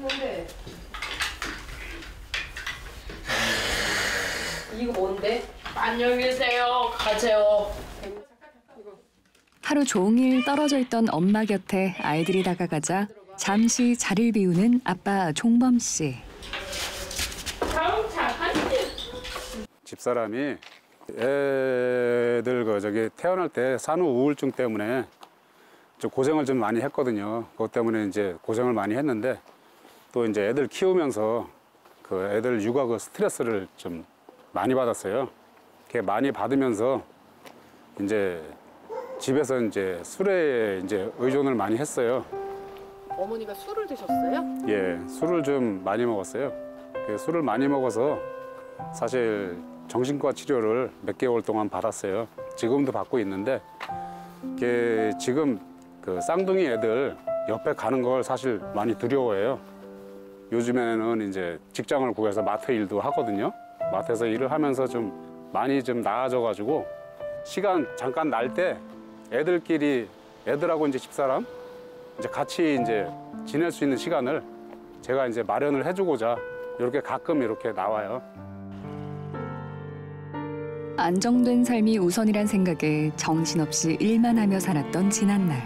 뭔데? 이거 뭔데? 안녕히 계세요. 가세요. 하루 종일 떨어져 있던 엄마 곁에 아이들이 다가가자 잠시 자리를 비우는 아빠 종범 씨. 집사람이 애들 태어날 때 산후 우울증 때문에 좀 고생을 좀 많이 했거든요. 그것 때문에 이제 고생을 많이 했는데 또 이제 애들 키우면서 그 애들 육아 그 스트레스를 좀 많이 받았어요. 그게 많이 받으면서 이제 집에서 이제 술에 이제 의존을 많이 했어요. 어머니가 술을 드셨어요? 예, 술을 좀 많이 먹었어요. 그 술을 많이 먹어서 사실 정신과 치료를 몇 개월 동안 받았어요. 지금도 받고 있는데 이게 지금 그 쌍둥이 애들 옆에 가는 걸 사실 많이 두려워해요. 요즘에는 이제 직장을 구해서 마트 일도 하거든요. 마트에서 일을 하면서 좀 많이 좀 나아져가지고 시간 잠깐 날 때 애들끼리 애들하고 이제 집사람 이제 같이 이제 지낼 수 있는 시간을 제가 이제 마련을 해주고자 이렇게 가끔 이렇게 나와요. 안정된 삶이 우선이란 생각에 정신없이 일만 하며 살았던 지난날.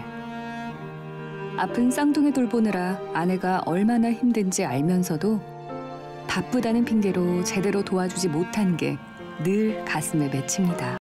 아픈 쌍둥이 돌보느라 아내가 얼마나 힘든지 알면서도 바쁘다는 핑계로 제대로 도와주지 못한 게 늘 가슴에 맺힙니다.